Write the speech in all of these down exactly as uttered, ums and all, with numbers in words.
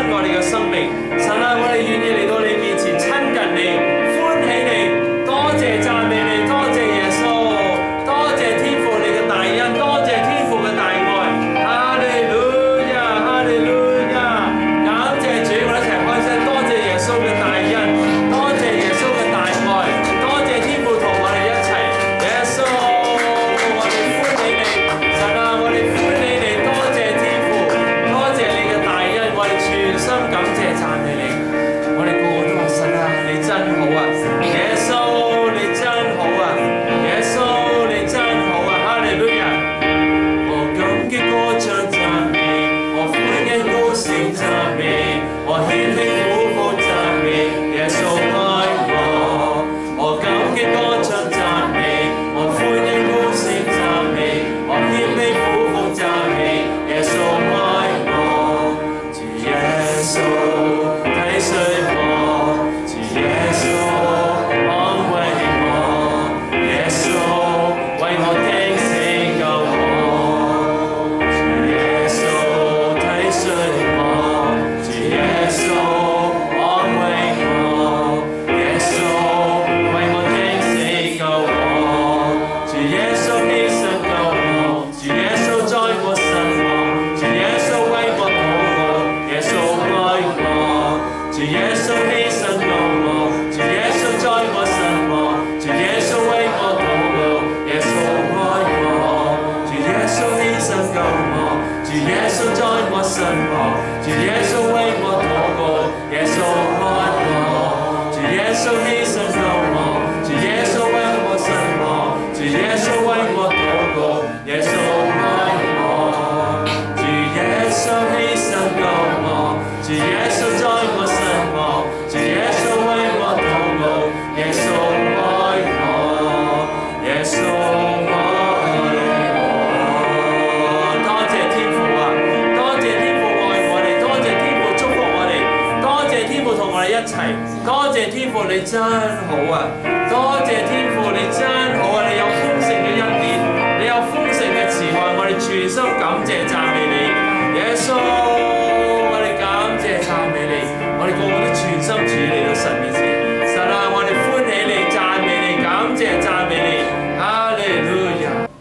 我哋嘅生命。神啊，我哋願意嚟到你面前親近你，歡喜你，多謝讚美你，多謝耶穌，多謝天父你嘅大恩，多謝天父嘅大愛。哈利路亞，哈利路亞，感謝主，我哋一齊開聲，多謝耶穌嘅大恩，多謝耶穌嘅大愛，多謝天父同我哋一齊。耶穌，我哋歡喜你，神啊，我哋歡喜你，多謝天父，多謝你嘅大恩，我哋全心感謝讚美你。我哋個個都話神啊，你真好啊！耶穌你真好啊！耶穌你真好啊！哈利路亞！我感激歌唱讚美，我歡欣高聲讚美，我謙卑俯伏讚美，耶穌愛我。我感激歌唱讚美，我歡欣高聲讚美，我謙卑俯伏讚美，耶穌愛我。主耶穌體恤我，主耶穌安慰我，耶穌為我釘死救我，主耶穌體恤我，主耶穌安慰我，耶穌為我釘死救我，主耶穌犧牲救我，主耶穌在我身旁，主耶穌為我禱告，耶穌愛我，主耶穌犧牲救我，主耶穌在我身旁，主耶穌為我禱告，耶穌愛我，主耶穌犧牲救我，主耶穌在我身旁，主耶穌為我禱告，耶穌愛我，主耶穌犧牲救我，主耶穌為我身旁，主耶穌為我禱告，耶穌愛我，主耶穌犧牲救我，主耶穌在我身旁，主耶穌為我禱告，耶穌愛我，耶穌愛我。多謝天父啊！多謝天父愛我哋，多謝天父祝福我哋，多謝天父同我哋一齊，多謝天父你真好啊！多謝天父你真好啊！你有豐盛嘅恩典，你有豐盛嘅慈愛，我哋全心感謝讚美你，耶穌，我哋感謝讚美你，我哋個個都全心主嚟到神面前，神啊，我哋歡喜你，讚美你，感謝讚美你，哈利路亞。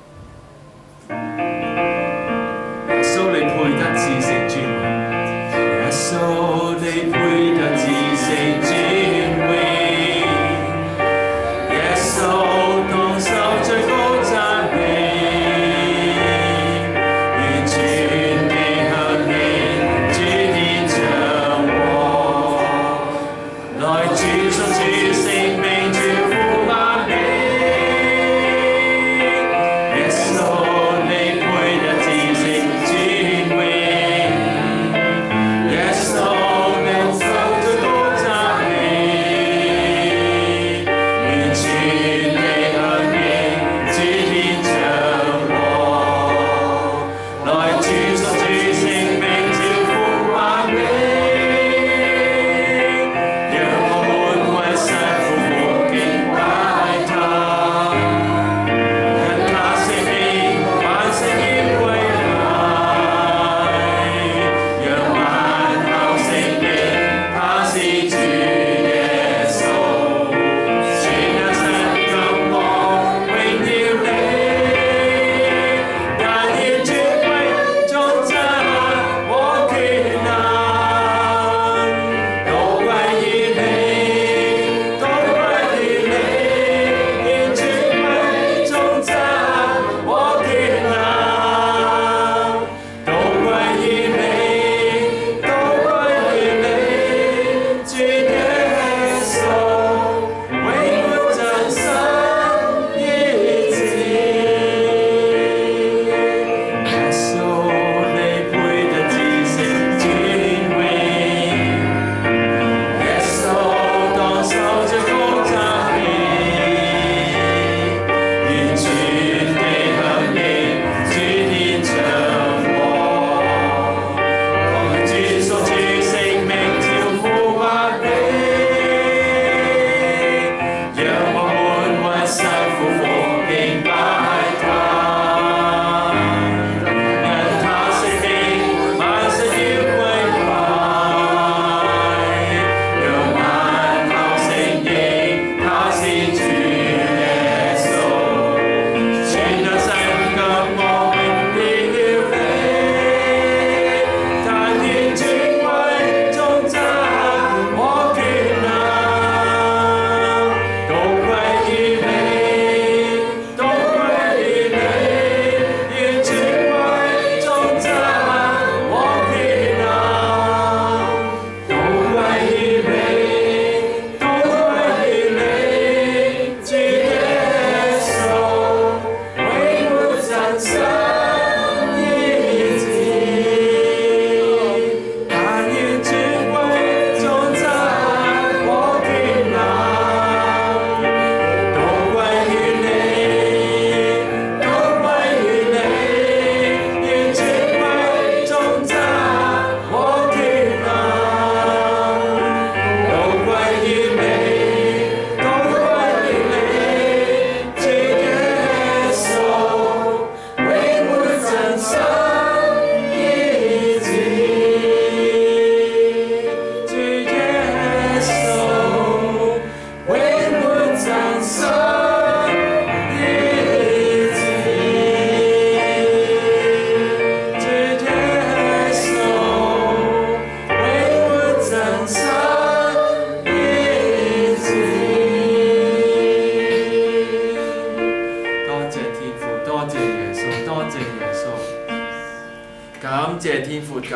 耶穌你配得至聖尊榮，耶穌你配得至聖尊榮，耶穌當受最高讚美，完全地向你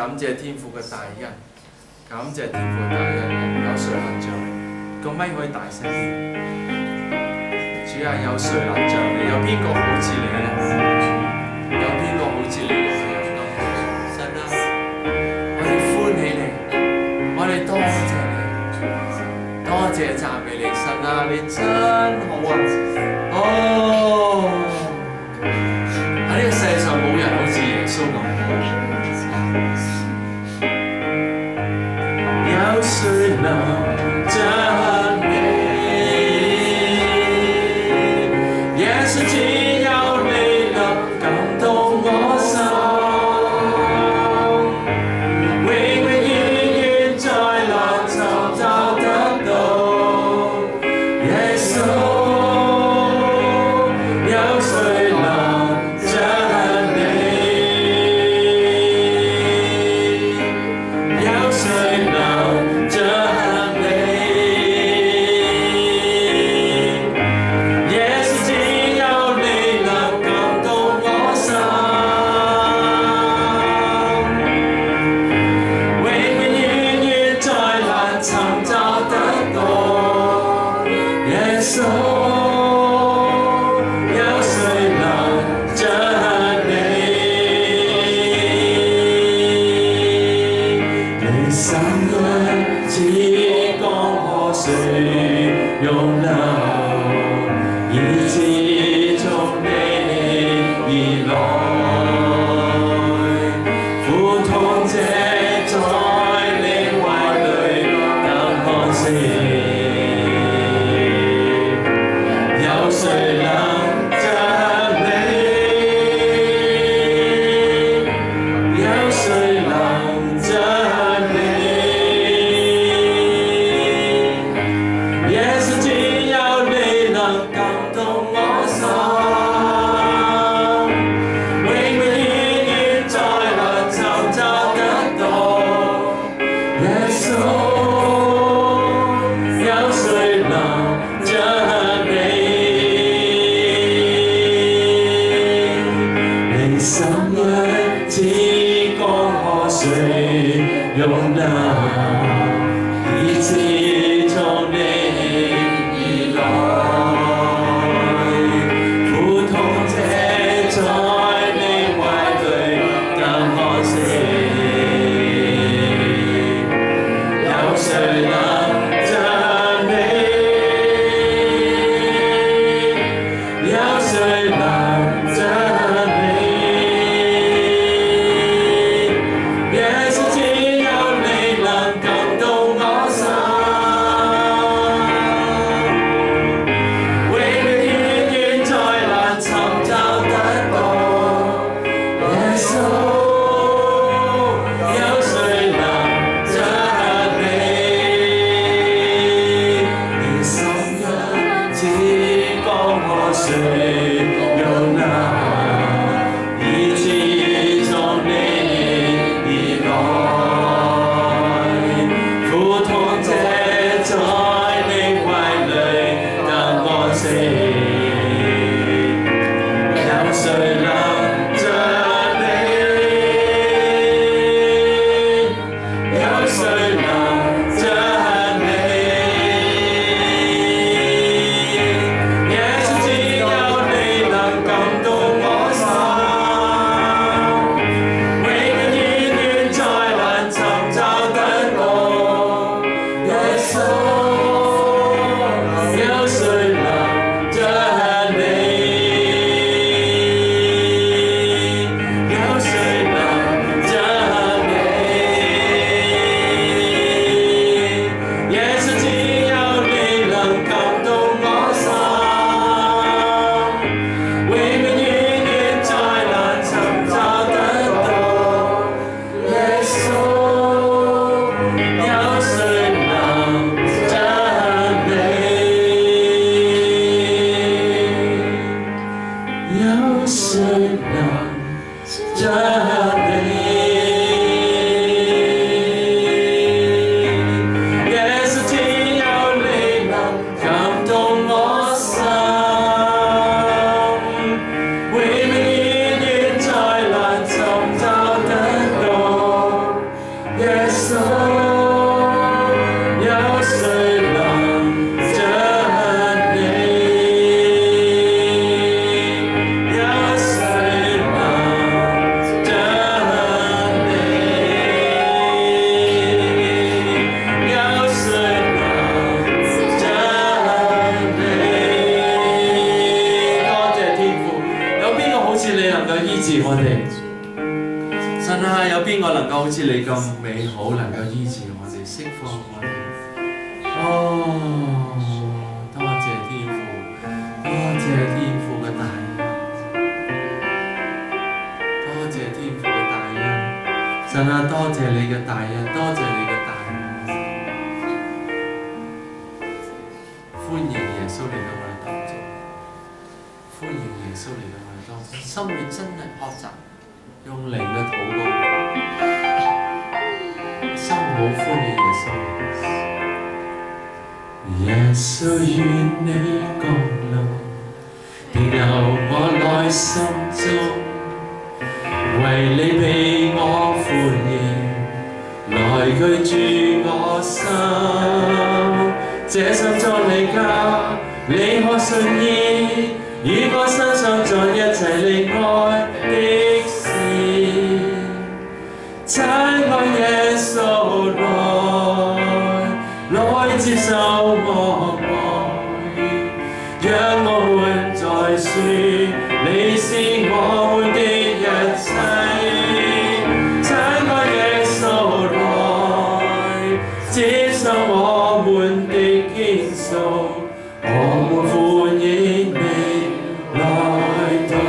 感謝天父嘅大恩，感謝天父大恩，有誰能像你？個咪可以大聲啲。主啊，有誰能像你？有邊個好似你咧？有邊個好似你咁樣？神啊，我哋歡喜你，我哋多謝你，多謝讚美你，神啊，你真好啊！哦，喺呢個世上冇人好似耶穌咁好。有誰能像你？也是只有你能感動我心，永永遠遠在那尋找得到耶穌。有誰能像你？有誰能像你？也是只有你能感動我心，永永遠遠再難尋找得到耶穌。有誰能像你？你心裏只講河水湧流，以致從你而來，苦痛者在你懷裏得安息。有誰能像你？有誰能像你？也是只有你能感動我心，永永遠遠再難尋找得到耶穌。有誰能像你？你心裏只講河水湧流，以致從你而來，苦痛者在你懷裏得安息。有誰能像你？有誰能像你？也是只有你能好似你咁美好，能夠醫治我哋、釋放我哋。哦，多謝天父，多謝天父嘅大恩，多謝天父嘅大恩。神啊，多謝你嘅大恩，多謝你嘅大恩。歡迎耶穌嚟到我哋當中，歡迎耶穌嚟到我哋當中，心裏真係學習用靈嘅禱告，心好歡迎耶穌。耶穌願你降臨，停留我內心中，為你被我歡迎，來居住我心。這心作你家，你可信意，與我身上在一齊離愛的事。親愛耶穌來，來接受我愛，讓我們再説你是我們的一切。親愛耶穌來，接受我們的傾訴，我們歡迎你來到。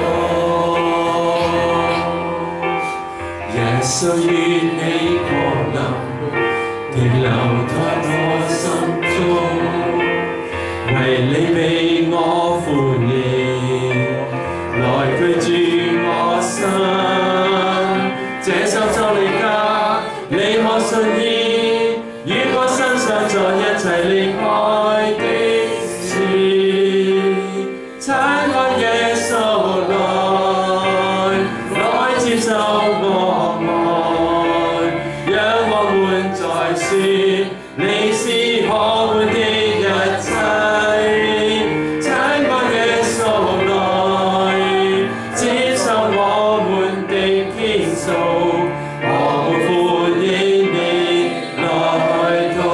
耶穌願你降臨，停留在我心中，為你被我歡迎，來居住我心。這心作你家，你可信意，與我身上在一齊離開的事。親愛耶穌來，來接受我愛，讓我們再説你是我們的一切。親愛耶穌來，接受我們的傾訴，我們歡迎你來到。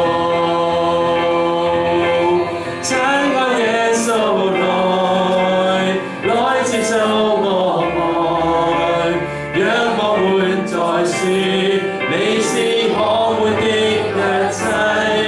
親愛耶穌來，來接受我愛，讓我們再説你是我們的一切。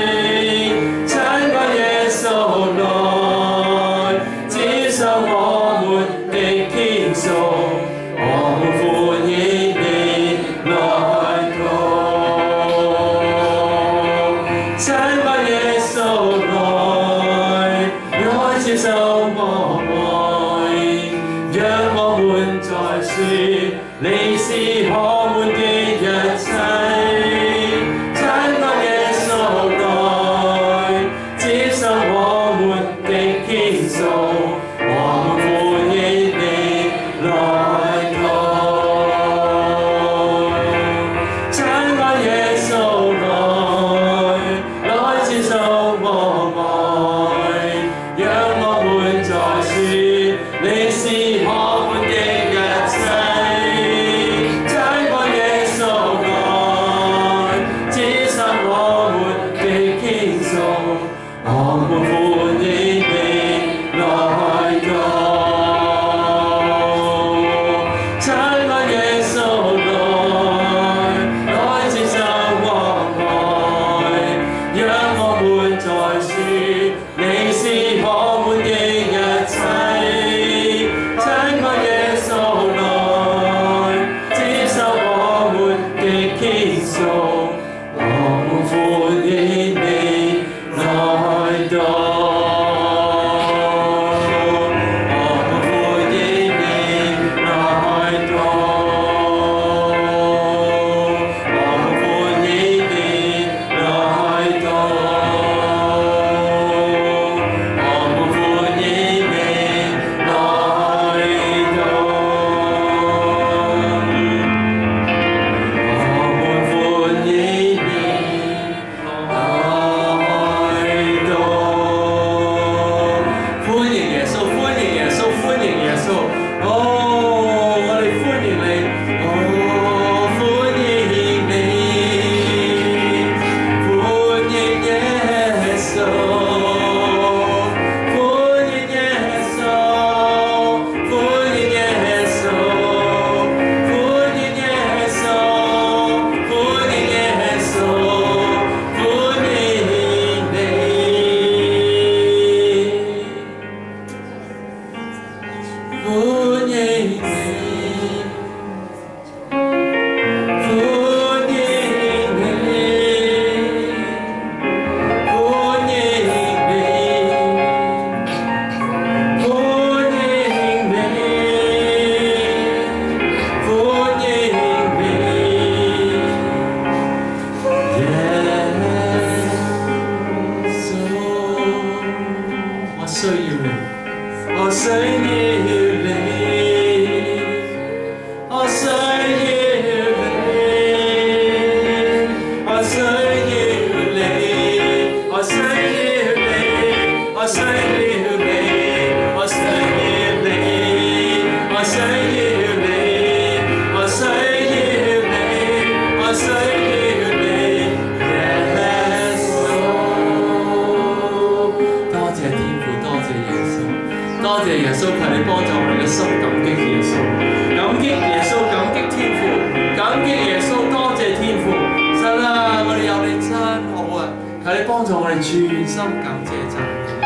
求你幫助我哋全心感謝讚美。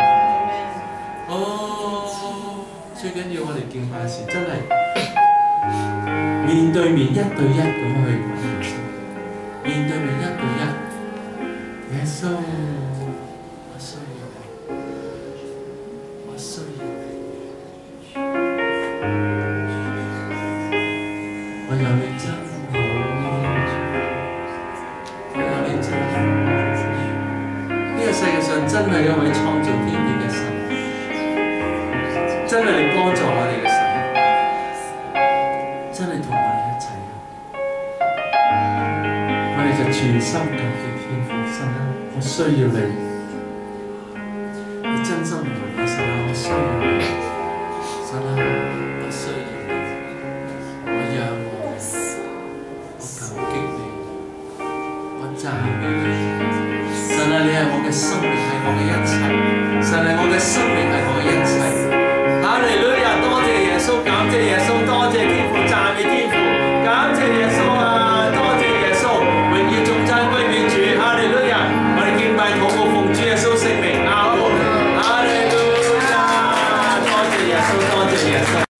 哦，最緊要我哋敬拜時真係面對面一對一咁去揾耶穌，面對面一對一，耶穌，我需要你，我需要你，我有你真好，我有你真好。呢個世界上真係一位創造天地嘅神，真係你幫助我哋嘅神，真係同我哋一齊。我哋就全心感謝天父神啊！我需要你，你真心同我神啊！我需要你，神啊！我需要你，我仰望你，我感激你，我讚美你。神啊！你係我嘅生命，係我嘅一切。神係我嘅生命，係我嘅一切。哈利路亞！多謝耶穌，感謝耶穌，多謝天父，讚美天父，感謝耶穌啊！多謝耶穌，榮耀頌讚歸俾主。哈利路亞！我哋敬拜禱告奉主耶穌聖名，阿門。哈利路亞！多謝耶穌，多謝耶穌。